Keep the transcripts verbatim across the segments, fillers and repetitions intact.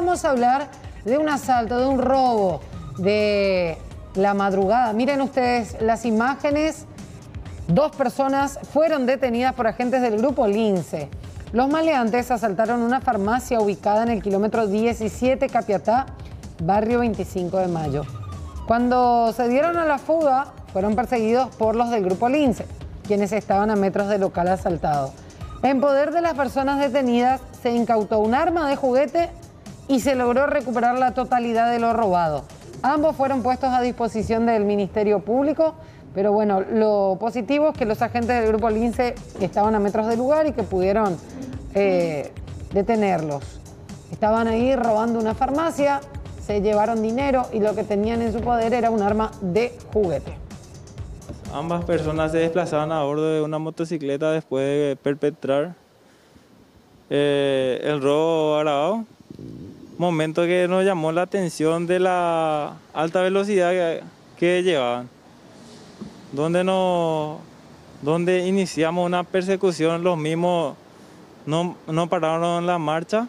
vamos a hablar de un asalto, de un robo de la madrugada. Miren ustedes las imágenes. Dos personas fueron detenidas por agentes del grupo Lince. Los maleantes asaltaron una farmacia ubicada en el kilómetro diecisiete Capiatá, barrio veinticinco de mayo. Cuando se dieron a la fuga, fueron perseguidos por los del grupo Lince, quienes estaban a metros del local asaltado. En poder de las personas detenidas se incautó un arma de juguete y se logró recuperar la totalidad de lo robado. Ambos fueron puestos a disposición del Ministerio Público, pero bueno, lo positivo es que los agentes del grupo Lince estaban a metros del lugar y que pudieron eh, detenerlos. Estaban ahí robando una farmacia, se llevaron dinero y lo que tenían en su poder era un arma de juguete. Ambas personas se desplazaban a bordo de una motocicleta después de perpetrar eh, el robo agravado. Momento que nos llamó la atención de la alta velocidad que, que llevaban. Donde, nos, donde iniciamos una persecución, los mismos no, no pararon la marcha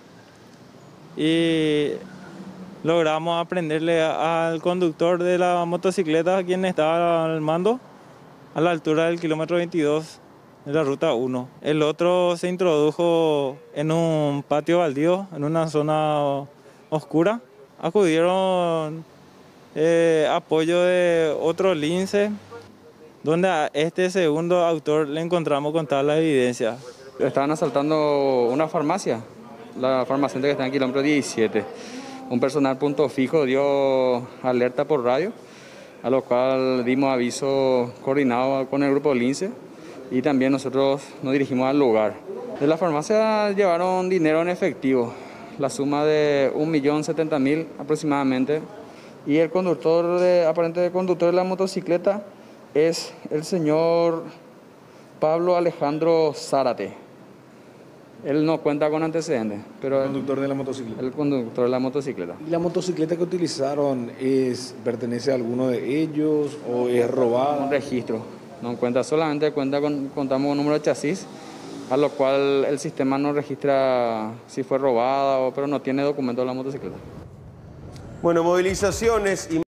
y logramos aprenderle al conductor de la motocicleta, quien estaba al mando, a la altura del kilómetro veintidós de la ruta uno. El otro se introdujo en un patio baldío, en una zona oscura. Acudieron eh, apoyo de otro Lince, donde a este segundo autor le encontramos con toda la evidencia. Estaban asaltando una farmacia, la farmacéutica que está en el kilómetro diecisiete. Un personal punto fijo dio alerta por radio, a lo cual dimos aviso coordinado con el grupo Lince y también nosotros nos dirigimos al lugar. De la farmacia llevaron dinero en efectivo, la suma de un millón setenta mil aproximadamente, y el conductor, de, aparente conductor de la motocicleta, es el señor Pablo Alejandro Zárate. Él no cuenta con antecedentes, pero ¿El conductor de la motocicleta? El conductor de la motocicleta. ¿Y la motocicleta que utilizaron es, pertenece a alguno de ellos o es robada? Un registro, no cuenta, solamente cuenta con, contamos con número de chasis, a lo cual el sistema no registra si fue robada, o, pero no tiene documento de la motocicleta. Bueno, movilizaciones y